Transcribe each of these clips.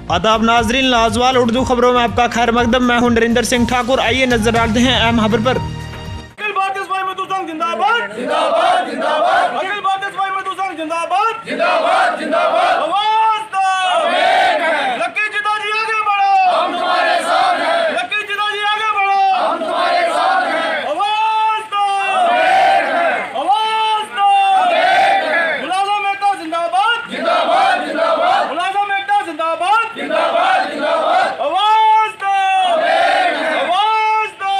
आदाब नाजरीन, लाजवाल उर्दू खबरों में आपका खैर मकदम। मैं हूं नरेंद्र सिंह ठाकुर। आइए नजर डालते हैं अहम खबर पर। अखिल भारतीय सफाई मजदूर संघ जिंदाबाद जिंदाबाद जिंदाबाद। अखिल भारतीय सफाई मजदूर संघ जिंदाबाद जिंदाबाद जिंदाबाद। आवाज दो, लकी जिदा जी आगे बढ़ो, हम तुम्हारे साथ हैं। लकी जिदा जी आगे बढ़ो, हम तुम्हारे साथ हैं। आवाज दो, आवाज दो। मुलाजिम एकता जिंदाबाद जिंदाबाद जिंदाबाद। मुलाजिम एकता जिंदाबाद जिंदाबाद जिंदाबाद। आवाज दो, आवाज दो।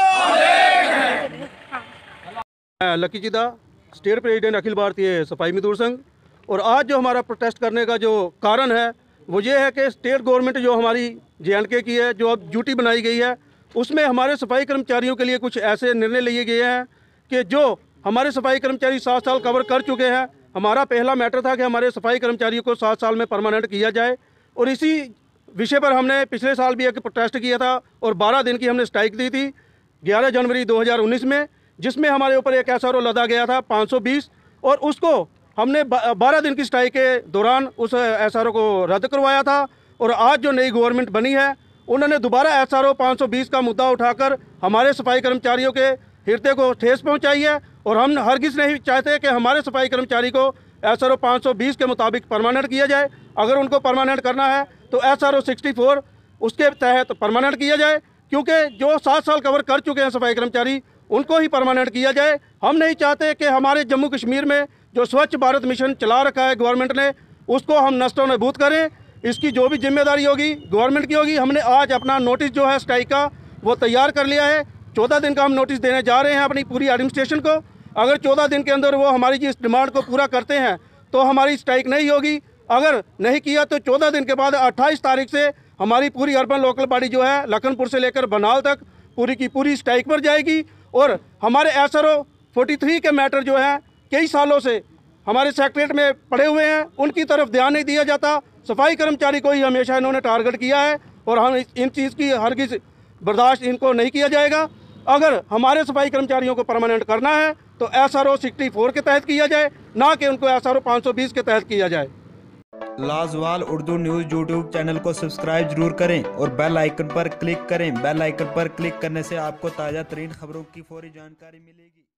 लकी जिदा, स्टेट प्रेसिडेंट अखिल भारतीय सफाई मजदूर संघ। और आज जो हमारा प्रोटेस्ट करने का जो कारण है वो ये है कि स्टेट गवर्नमेंट जो हमारी JNK की है, जो अब ड्यूटी बनाई गई है, उसमें हमारे सफाई कर्मचारियों के लिए कुछ ऐसे निर्णय लिए गए हैं कि जो हमारे सफाई कर्मचारी 7 साल कवर कर चुके हैं। हमारा पहला मैटर था कि हमारे सफाई कर्मचारियों को 7 साल में परमानेंट किया जाए, और इसी विषय पर हमने पिछले साल भी एक प्रोटेस्ट किया था और 12 दिन की हमने स्ट्राइक दी थी 11 जनवरी 2019 में, जिसमें हमारे ऊपर एक SRO लदा गया था 520, और उसको हमने 12 दिन की स्ट्राइक के दौरान उस SRO को रद्द करवाया था। और आज जो नई गवर्नमेंट बनी है उन्होंने दोबारा SRO 520 का मुद्दा उठाकर हमारे सफाई कर्मचारियों के हृदय को ठेस पहुंचाई है। और हम हरगिज़ नहीं चाहते कि हमारे सफाई कर्मचारी को SRO 520 के मुताबिक परमानेंट किया जाए। अगर उनको परमानेंट करना है तो SRO 64 उसके तहत परमानेंट किया जाए, क्योंकि जो 7 साल कवर कर चुके हैं सफाई कर्मचारी उनको ही परमानेंट किया जाए। हम नहीं चाहते कि हमारे जम्मू कश्मीर में जो स्वच्छ भारत मिशन चला रखा है गवर्नमेंट ने, उसको हम नष्टो नबूद करें। इसकी जो भी जिम्मेदारी होगी गवर्नमेंट की होगी। हमने आज अपना नोटिस जो है स्ट्राइक का वो तैयार कर लिया है। 14 दिन का हम नोटिस देने जा रहे हैं अपनी पूरी एडमिनिस्ट्रेशन को। अगर 14 दिन के अंदर वो हमारी इस डिमांड को पूरा करते हैं तो हमारी स्ट्राइक नहीं होगी। अगर नहीं किया तो 14 दिन के बाद 28 तारीख से हमारी पूरी अर्बन लोकल बॉडी जो है लखनपुर से लेकर बनाल तक पूरी की पूरी स्ट्राइक पर जाएगी। और हमारे SRO 43 के मैटर जो है कई सालों से हमारे सेक्रेटरीट में पड़े हुए हैं, उनकी तरफ ध्यान नहीं दिया जाता। सफाई कर्मचारी को ही हमेशा इन्होंने टारगेट किया है और हम इन चीज़ की हरगिज़ बर्दाश्त इनको नहीं किया जाएगा। अगर हमारे सफाई कर्मचारियों को परमानेंट करना है तो SRO 64 के तहत किया जाए, ना कि उनको SRO 520 के तहत किया जाए। Lajawal Urdu news YouTube channel को सब्सक्राइब जरूर करें और बेल आइकन पर क्लिक करें। बेल आइकन पर क्लिक करने से आपको ताज़ा तरीन खबरों की फौरी जानकारी मिलेगी।